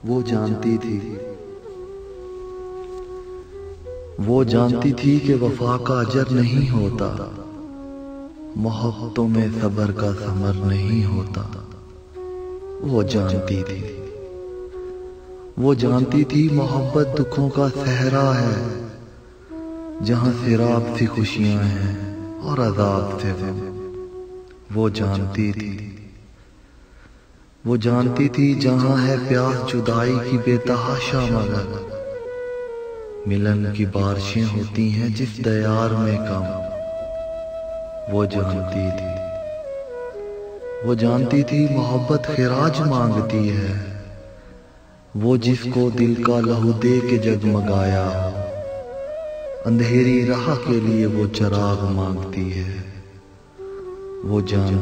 वो जानती थी कि वफा का अजर नहीं होता, मोहब्बतों में सब्र का समर नहीं होता। वो जानती थी मोहब्बत दुखों का सहरा है, जहां सिराब सी खुशियां हैं और अजाब से गम। वो जानती थी जहां है प्यास जुदाई की बेतहाशा, मगर मिलन की बारिशें होती हैं जिस दयार में कम। वो जानती थी मोहब्बत खिराज मांगती है, वो जिसको दिल का लहू दे के जगमगाया हो। अंधेरी राह के लिए वो चिराग मांगती है। वो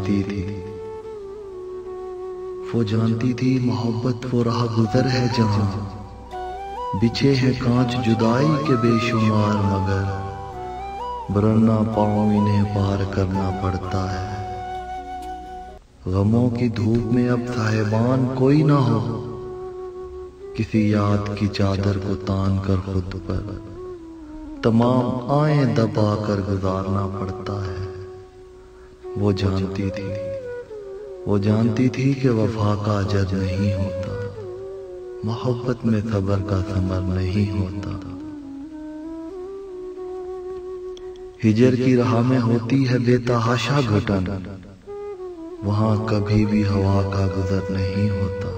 जानती थी मोहब्बत वो राह गुजर है जहां बिछे हैं कांच जुदाई के बेशुमार, मगर वरना पाँव इन्हें पार करना पड़ता है। गमों की धूप में अब साहिबान कोई ना हो, किसी याद की चादर को तान कर खुद पर तमाम आए दबा कर गुजारना पड़ता है। वो जानती थी कि वफा का अजर नहीं होता, मोहब्बत में सब्र का समर नहीं होता। हिजर की राह में होती है बेतहाशा घुटन, वहां कभी भी हवा का गुजर नहीं होता।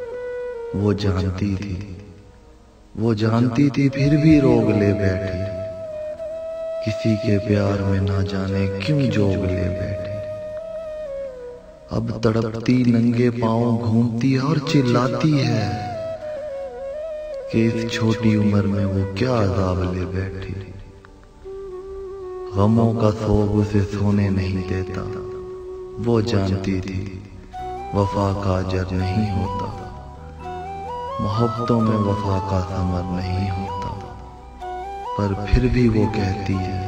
वो जानती थी फिर भी रोग ले बैठी, किसी के प्यार में ना जाने क्यों जोग ले बैठी। अब तड़पती नंगे पांव घूमती और चिल्लाती है कि इस छोटी उम्र में वो क्या अजाब ले बैठी। गमों का सोग उसे सोने नहीं देता, वो जानती थी वफा का अजर नहीं होता, मोहब्बतों में वफा का समर नहीं होता। पर फिर भी वो कहती है,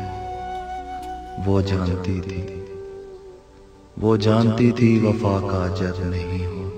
वो जानती थी वफा का अजर नहीं होता।